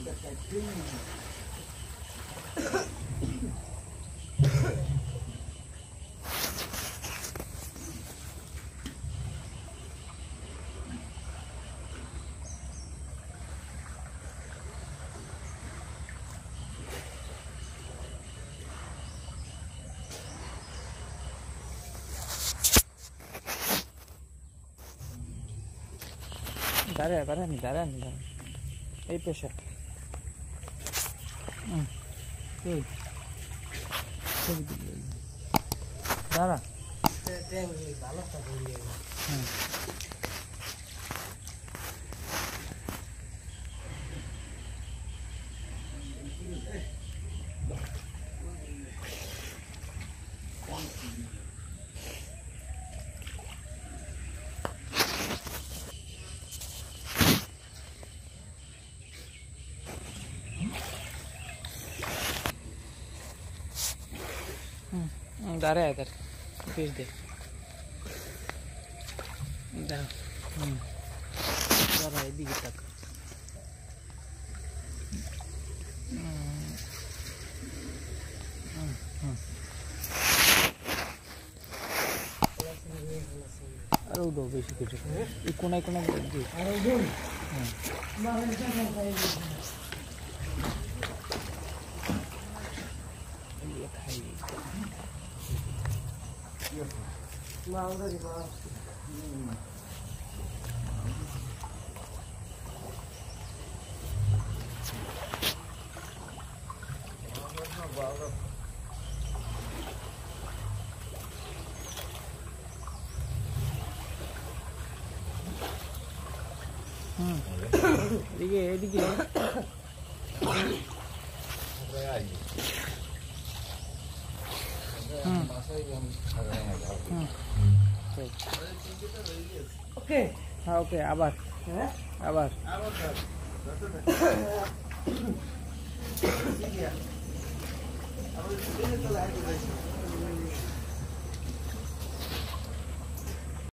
দাঁড়ান এই পেশা দাঁড়া दारे इधर भेज दे इधर दारा इधर तक अरे उधर बेसी कुछ ये कोना दे अरे उधर ओके हाँ ओके आबार आबार